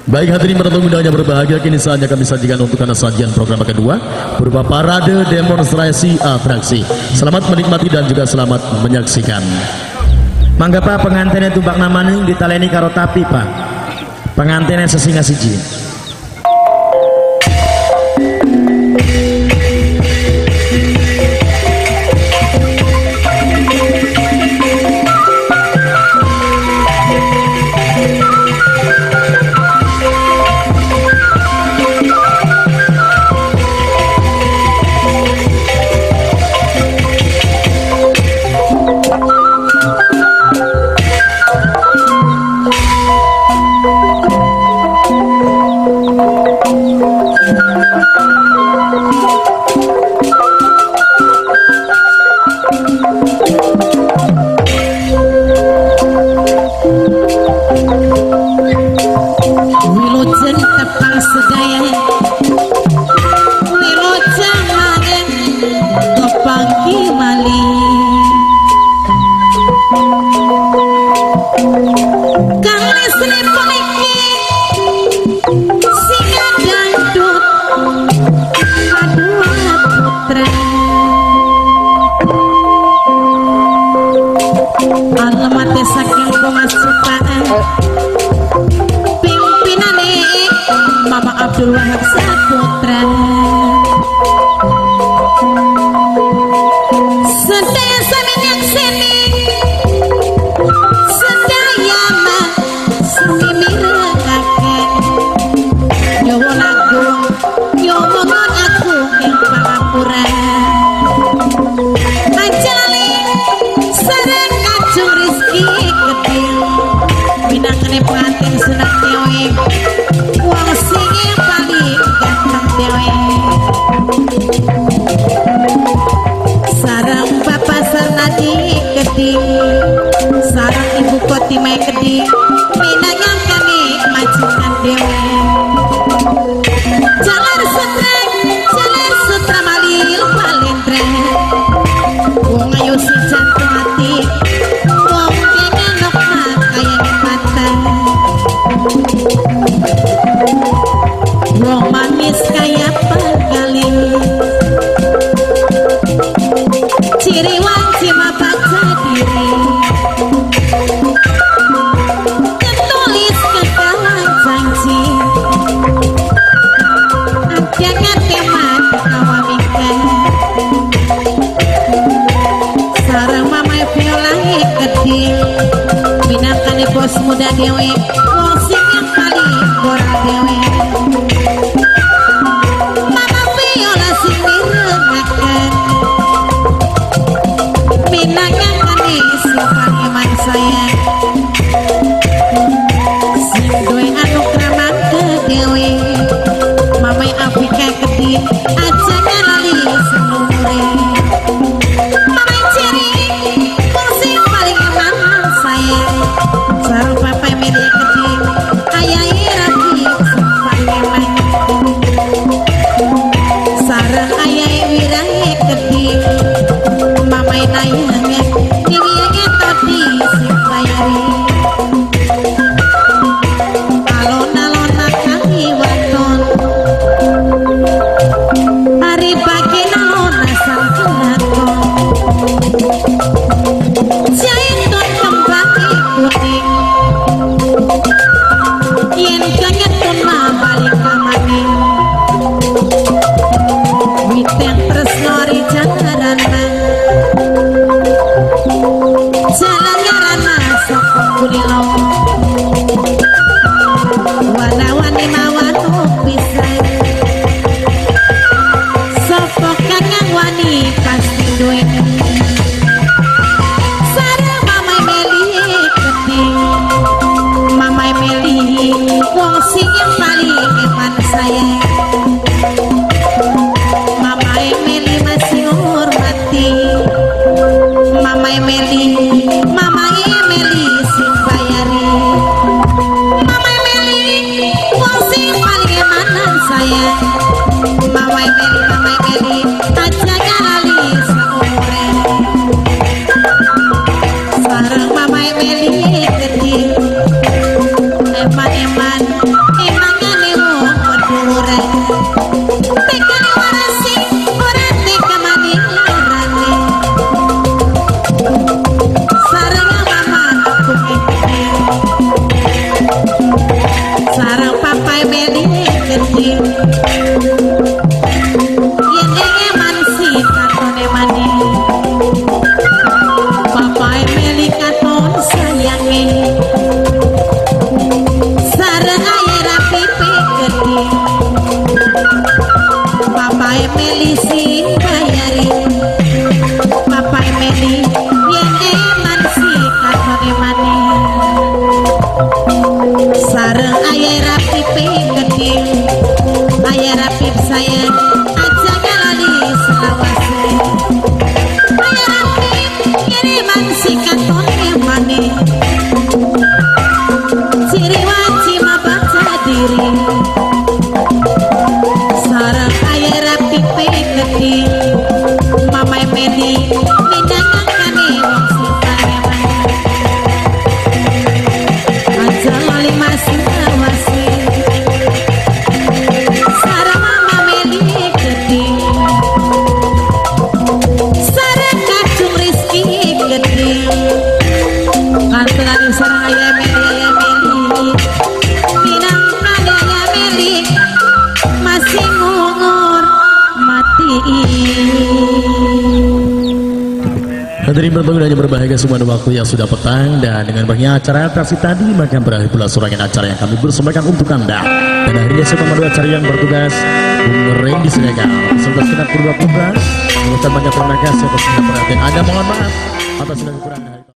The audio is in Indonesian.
Baik hadirin para tamu undangan yang berbahagia, kini saatnya kami sajikan untuk anda sajian program kedua berupa parade demonstrasi atraksi. Selamat menikmati dan juga selamat menyaksikan. Mangga Pak, pengantinnya tumbak namanya ditaleni karo tapi Pak, pengantinnya sesinga siji. Abdul Wahab Saputra sedaya sami nyakseni sedaya mah sami mirengaken nyawa lagu nyomongon aku yang pangapura ajali sareng kacung rizki ketil minangkane pengantin sunat dewe wong sing sarang bapak sarnadi gede sarang ibu koti mai gede minangang kami majikan dewe jalan sutra malil palintre wong ayu si jantung hati wong gengen nok kayangan mata wong manis kaya penggaling ciri wajib baca diri ketulis kekalan janji jangan teman awamikan sarang mamai piolahi kedil binatane bos muda dewe wong sing yang paling gora dewe mama viola sing mirengaken minangnya kane siapa iman saya sing duwe anugerah mangke dewe mamai Afrika gede aja ngalali seluruhe mamai ciri wong sing paling iman saya sarung papai milih gede Papa Emeli sing bayari Papa Emeli yen eman sikat bagaimana sareng ayah rapip geding ayah rapip saya aja galali selawase ayah rapip yen eman sikat bagaimana ciri wajib baca diri sarang ayah rapip geding Mama Emeli minangan kami wong sintanya aja lali masih awasi sarang Mama Emeli geding sarang kacung Rizki geding kantoran sarang ayah Emeli minangkan ayah Emeli masih ngongor mati. Hadirin berbahagia berbahagia semua waktu yang sudah petang dan dengan banyaknya acara atraksi tadi maka berakhir pula surangan acara yang kami persembahkan untuk Anda. Dan akhirnya saya memandu acara yang bertugas Bung Randy Siregar serta segenap purba putra mengucapkan banyak terima kasih atas segala perhatian Anda. Mohon maaf atas segala kekurangan.